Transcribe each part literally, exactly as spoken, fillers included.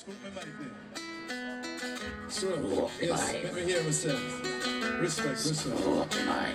Scoop my mic there. Sure. Yes, let me hear myself. Respect, respect. Scoop my.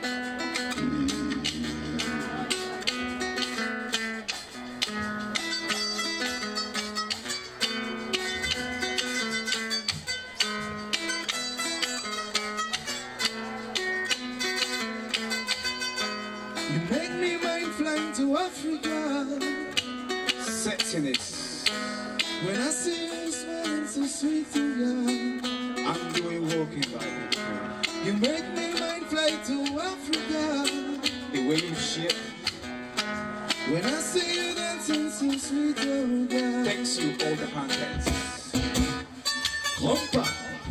You make me mind flying to Africa. Sexiness. When I see you smiling so sweet and young, I'm doing walking like it. you make me mind fly to Africa. The way you shit When I see you dancing so sweet and young, takes you all the contents. Compa,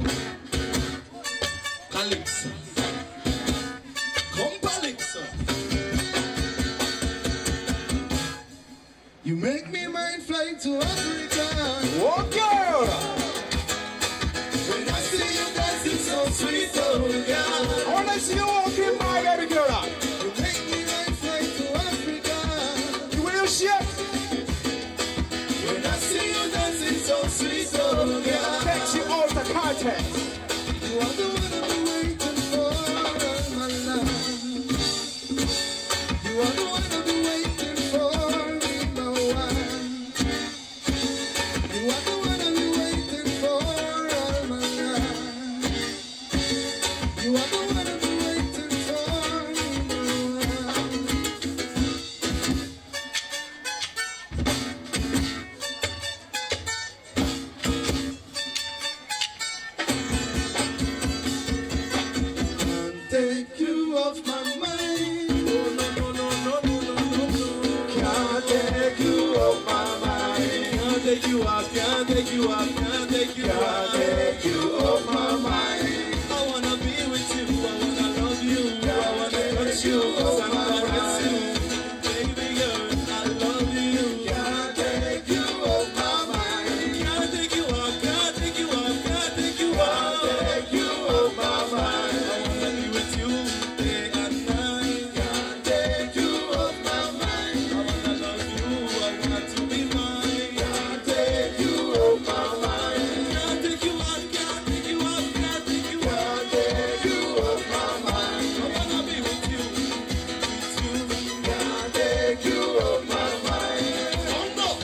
Calypso, Compalixo. You make me mind fly to Africa. Oh girl! When I see you dancing so sweet, oh girl. I wanna see you walking by, baby girl. You make me mind fly to Africa. You will shit When I see you dancing so sweet, oh girl. takes you all the contents. You are the one I've been waiting for all my life. You are the one I've been waiting for, be my wife. You are the one I've been waiting for all my life. You are the one I've been waiting for, be my wife. Can't take you off my mind. Oh no no no no no no no no. Can't take you off my mind. Can't take you off, can't take you off, can't take you Can't off. take you off my mind. I wanna be with you, I wanna love you, I wanna touch you, off I my wanna caress you. mind. Baby girl, I love you. Can't take you off my mind. Can't take you off, can't take you off, can't take you Can't off. take you off my mind. I wanna be with you day and night. Can't take you off my mind. I wanna love you, I want to be mine. Can't take you off my mind. Can't take you off, can't take you off, can't take you off. Can't take you off my mind. I wanna be with you, with you. Can't take you off my mind. Oh no!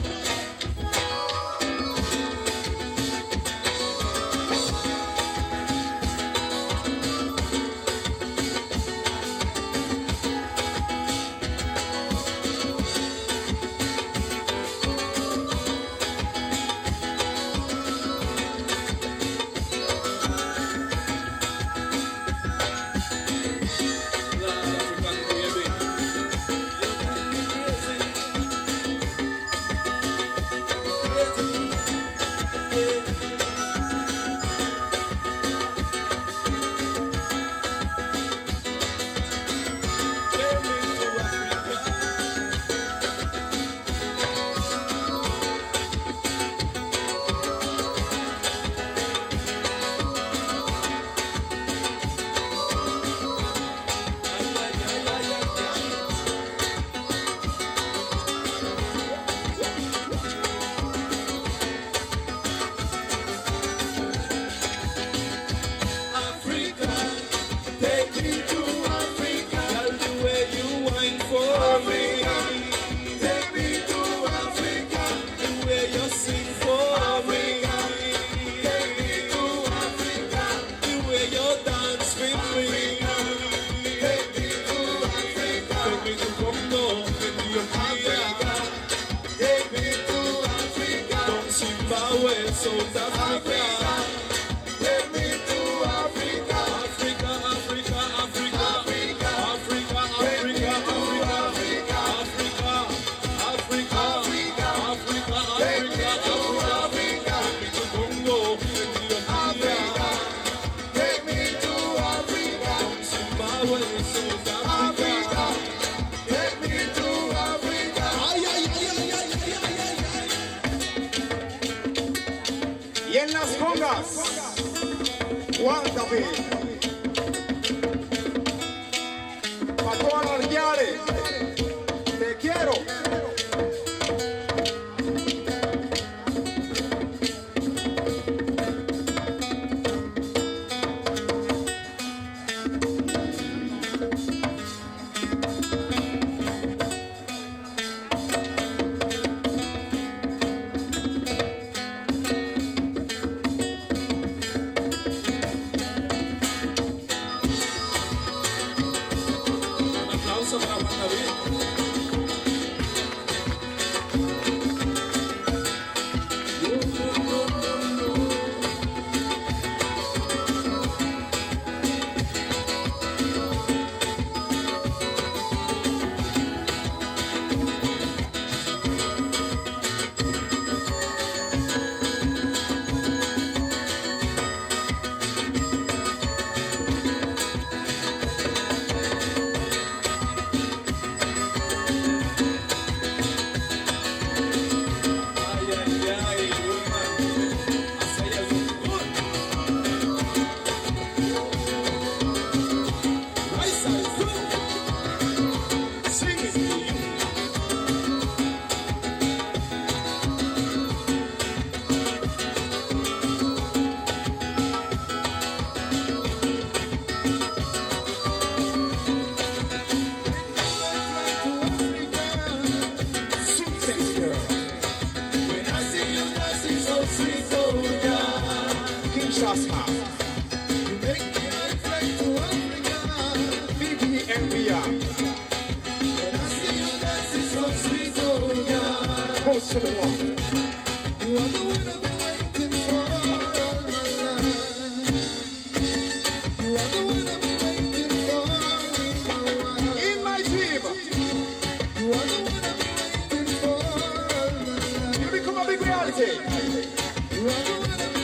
Africa, take me to Africa. Girl, the way you whine for me. Take me to Africa. The way you sing for me. Take me to Africa. The way you dance with me. Take me to Africa. Take me to Congo, Ethiopia, Take me to Africa. from Zimbabwe, South Africa. Take me to Africa. Africa, Africa, Africa, Africa. Africa, Africa, Africa, Africa, Africa, Africa, Africa, Africa, Africa. Take me to Congo, Ethiopia, Take me to Africa. from Zimbabwe, South Africa. Take me to Africa. Ay, ay, ay, ay, ay, ay, ay, ay, ay. Y en las congas, Juan David. Pa' todas las guiales, te quiero. Shasta. You make me fly to Africa. B B M B R. And I see you dancing so sweet, oh God. Post to the wall. You are the one I've been waiting for all my life. You are the one I've been waiting for in my life. In my dream. You are the one I've been waiting for all my life. You become a big reality. You are the one I've been